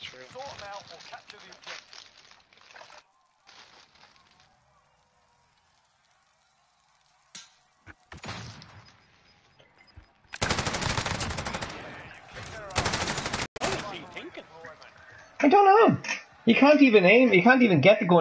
true. Sort them out or capture the objective. What is he thinking? I don't know. You can't even aim. You can't even get to go